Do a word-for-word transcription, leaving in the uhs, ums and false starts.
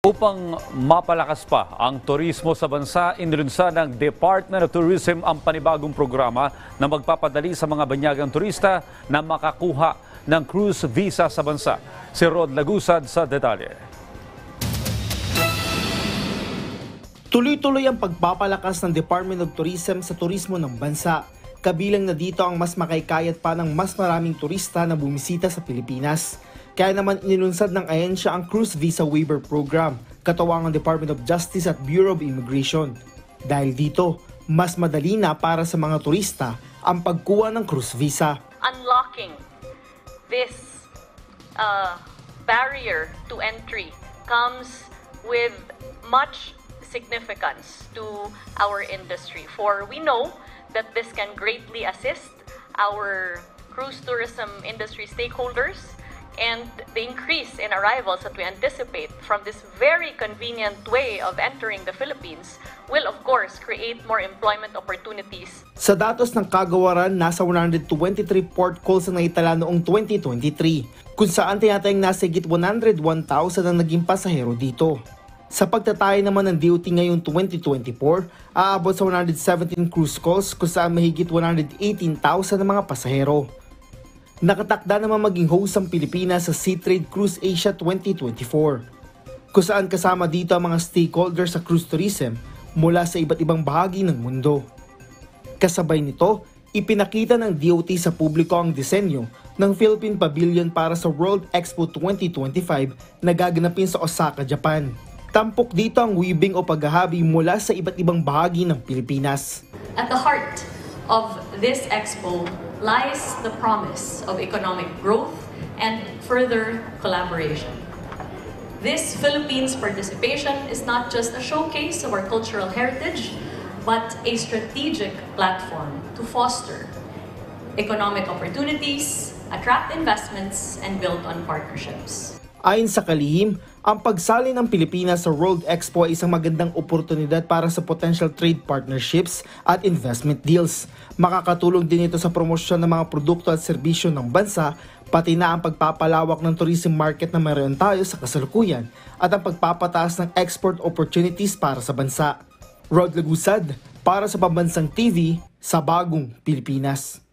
Upang mapalakas pa ang turismo sa bansa, inilunsad ng Department of Tourism ang panibagong programa na magpapadali sa mga banyagang turista na makakuha ng cruise visa sa bansa. Si Rod Lagusad sa detalye. Tuloy-tuloy ang pagpapalakas ng Department of Tourism sa turismo ng bansa. Kabilang na dito ang mas makaikayat pa ng mas maraming turista na bumisita sa Pilipinas. Kaya naman inilunsad ng ahensya ang Cruise Visa Waiver Program, katuwang ng Department of Justice at Bureau of Immigration. Dahil dito, mas madali na para sa mga turista ang pagkuha ng cruise visa. Unlocking this uh, barrier to entry comes with much significance to our industry, for we know that this can greatly assist our cruise tourism industry stakeholders and the increase in arrivals that we anticipate from this very convenient way of entering the Philippines will of course create more employment opportunities. Sa datos ng kagawaran, nasa one hundred twenty-three port calls ang naitala noong twenty twenty-three, kung saan tinatayang nasa higit one hundred one thousand ang naging pasahero dito. Sa pagtataya naman ng D O T ngayong twenty twenty-four, aabot sa one hundred seventeen cruise calls kung saan mahigit one hundred eighteen thousand ang mga pasahero. Nakatakda naman maging host ang Pilipinas sa Seatrade Cruise Asia twenty twenty-four, kung saan kasama dito ang mga stakeholders sa cruise tourism mula sa iba't ibang bahagi ng mundo. Kasabay nito, ipinakita ng D O T sa publiko ang disenyo ng Philippine Pavilion para sa World Expo twenty twenty-five na gaganapin sa Osaka, Japan. Tampok dito ang weaving o paghahabi mula sa iba't ibang bahagi ng Pilipinas. At the heart of this expo lies the promise of economic growth and further collaboration. This Philippines participation is not just a showcase of our cultural heritage, but a strategic platform to foster economic opportunities, attract investments, and build on partnerships. Ayon sa kalihim, ang pagsali ng Pilipinas sa World Expo ay isang magandang oportunidad para sa potential trade partnerships at investment deals. Makakatulong din ito sa promosyon ng mga produkto at serbisyo ng bansa, pati na ang pagpapalawak ng tourism market na mayroon tayo sa kasalukuyan at ang pagpapataas ng export opportunities para sa bansa. Rod Lagusad, para sa Pambansang T V, sa Bagong Pilipinas.